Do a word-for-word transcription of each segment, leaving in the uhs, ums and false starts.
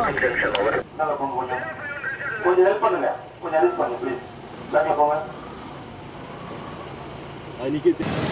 traffic junction, over. கொஞ்சம் help பண்ணுங்க கொஞ்சம் ஹெல்ப் பண்ணுங்க ப்ளீஸ் பேக்ல போங்க அன்னைக்கு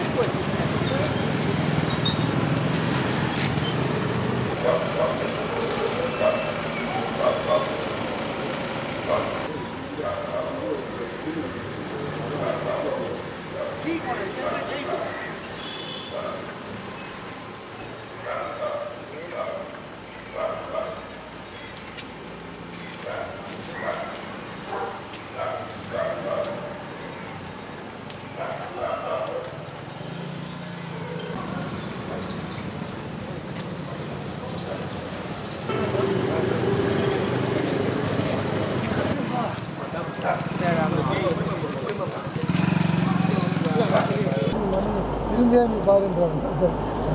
இருங்க பாருன்றாங்க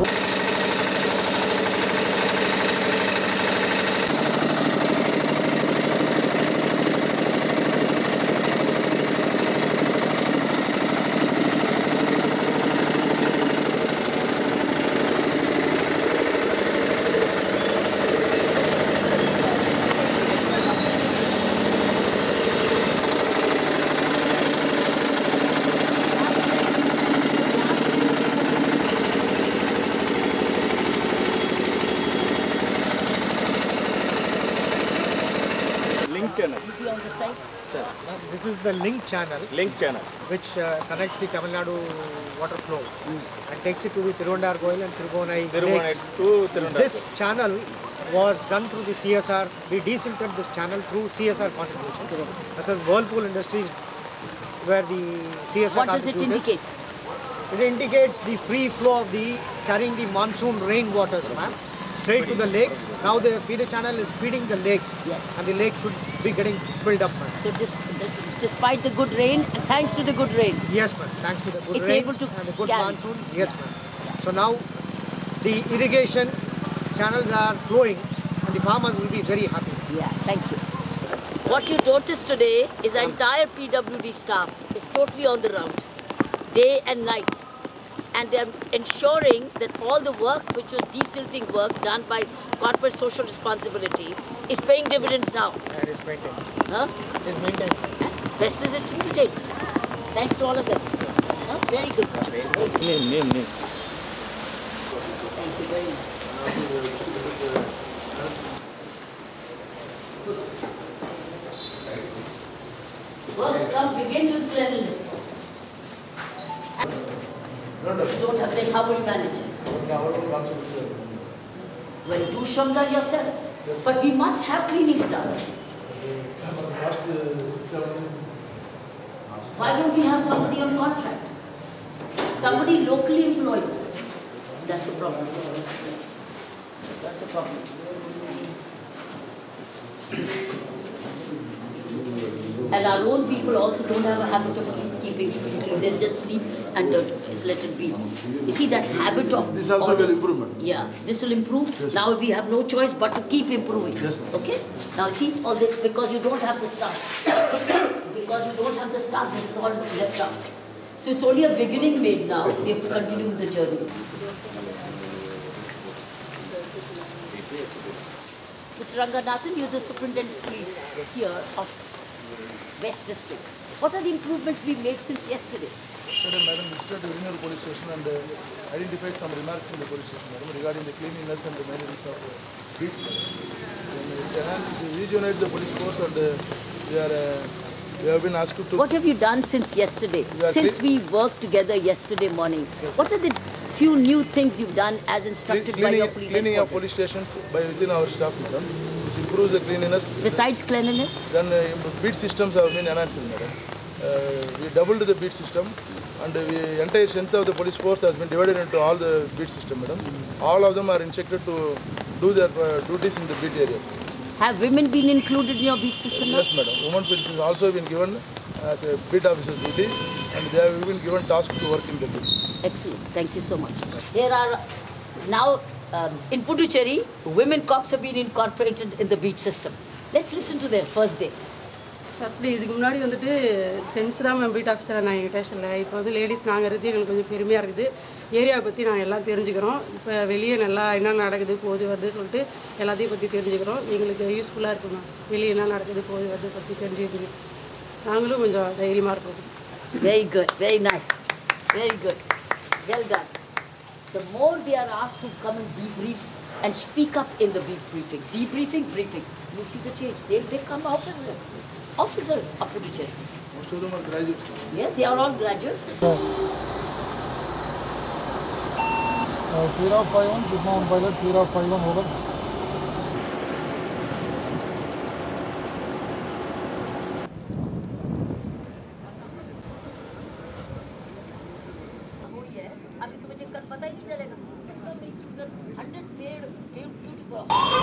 channel. On the side? Sir. This is the link channel. Link channel. Which uh, connects the Tamil Nadu water flow mm. and takes it to the Tiruvandar-Goil and Tiruvonai lakes. To Tiruvandar. This channel was done through the C S R. We desilted this channel through C S R contribution. This is Whirlpool Industries where the C S R What does it indicate? It indicates the free flow of the carrying the monsoon rain waters, ma'am, straight to the lakes. Now the feeder channel is feeding the lakes, yes, and the lake should be getting filled up, ma'am. So this, this, despite the good rain, and thanks to the good rain. Yes, ma'am. Thanks to the good it's rains able to and the good carry. monsoons. Yes, ma'am. So now the irrigation channels are flowing, and the farmers will be very happy. Yeah, thank you. What you notice today is the entire P W D staff is totally on the round, day and night. And they are ensuring that all the work, which was desilting work done by corporate social responsibility, is paying dividends now. And it's maintained. Huh? It is maintained. Huh? Best is it's maintained. Thanks to all of them. Huh? Very good. Very good. Name, name, name. Thank you very much. Work come begin with cleanliness. You don't have, then how will you manage it? Well, do Shamdar yourself. Yes. But we must have cleaning staff. Why don't we have somebody on contract? Somebody locally employed. That's the problem. That's the problem. And our own people also don't have a habit of keep, keeping it clean. They just sleep and uh, just let it be. You see that habit of... This also will improve. Yeah, this will improve. Yes, now we have no choice but to keep improving. Yes, okay? Now see all this because you don't have the staff. Because you don't have the staff, this is all left out. So it's only a beginning made now. We have to continue the journey. Mister Ranganathan, you're the superintendent of police here of West District. What are the improvements we've made since yesterday? Yesterday, Madam, visited the Urinal police station and uh, identified some remarks in the police station, Madam, regarding the cleanliness and the maintenance of uh, beach. We rejuvenate the police force and uh, we are uh, we have been asked to. What have you done since yesterday? We since we worked together yesterday morning, yes. What are the few new things you've done as instructed cleaning, by your police Cleaning of police stations by within our staff, Madam, which improves the cleanliness. Besides cleanliness? Then uh, beat systems have been enhanced, Madam. Uh, we doubled the beat system and the entire strength of the police force has been divided into all the beat system, Madam. All of them are instructed to do their uh, duties in the beat areas. Have women been included in your beat system now? Yes, Madam. Women police have also been given as a beat officer's duty and they have been given task to work in the beat. Excellent. Thank you so much. Here are now um, in Puducherry, women cops have been incorporated in the beat system. Let's listen to their first day. First இதுக்கு முன்னாடி வந்துட்டு gents தான் beat ஆஃபீஸராக இருந்தாங்க எங்கள் ஸ்டேஷனில். இப்போ வந்து லேடிஸ் நாங்கள் இருக்கிறது எங்களுக்கு கொஞ்சம் பெருமையாக இருக்குது. ஏரியாவை பற்றி நாங்கள் எல்லாம் தெரிஞ்சுக்கிறோம். இப்போ வெளியே நல்லா என்ன நடக்குது போது வருது சொல்லிட்டு எல்லாத்தையும் பற்றி தெரிஞ்சுக்கிறோம். எங்களுக்கு யூஸ்ஃபுல்லாக இருக்குமா வெளியே என்ன நடக்குது போது வருது பற்றி தெரிஞ்சுக்கிறதுக்கு நாங்களும் கொஞ்சம் தைரியமாக இருக்கோம். Very good, very nice, very good, well done. The more they are asked to come and debrief and speak up in the debriefing, debriefing, briefing, you see the change. They they come officers, officers of Puducherry. Most of them are graduates. Yeah, they are all graduates. zero five one, Sigma one pilot, zero five one, over. अभी तो मुझे कल पता ही नहीं चलेगा. इसका मैं सुंदर hundred पेड़ पेड़ beautiful.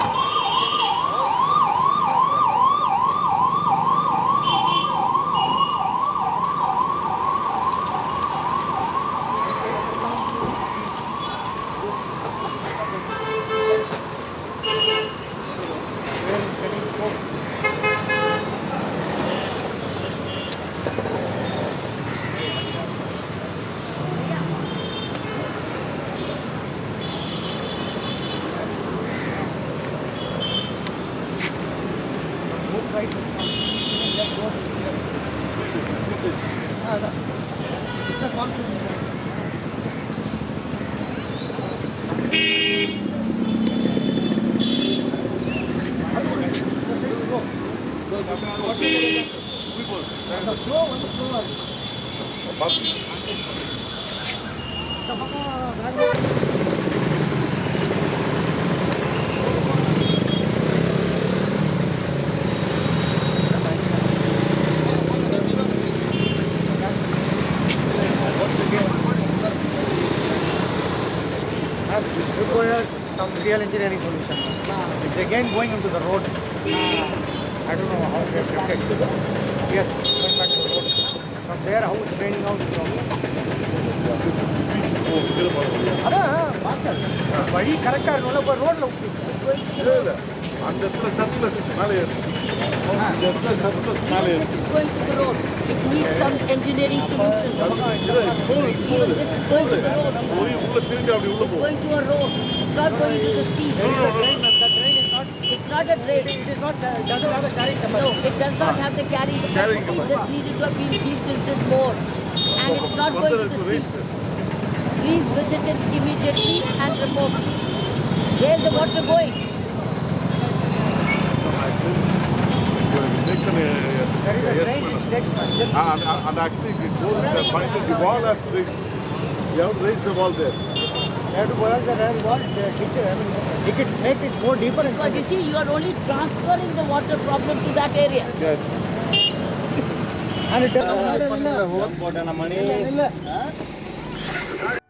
Requires some real engineering solution. It's again going into the road. I don't know how they have kept it. Yes, going back to the road. From there, how it's draining out the problem. அதான் master வழி கரெக்டாக இருக்கணும்ல இப்போ ரோட்டில் இல்லை அந்த இடத்துல surplus மேலே ஏறும். அந்த இடத்துல சர்ப்ளஸ் மேலே ஏறும். This is going to the road. It needs some engineering solution. Even this is going to the road. போய் உள்ள திரும்பி அப்படி உள்ள It's போகும். going to a road. It's not going to the sea. the drain is not, It's not a drain. it is not, uh, doesn't have a carrying No, capacity. it does not have the carrying Carrying capacity. It capacity. just needed to have been desilted more. And it's not going to the sea. Please visit it immediately and report. Where's the water going? Next one, There is a drain which takes just and, and, and actually it goes in the point of the wall has to reach. You have to reach the wall there. you have to go out the rail wall, uh, dig it, I mean, dig it, make it more deeper and Because you see, you are only transferring the water problem to that area. Yes. and it doesn't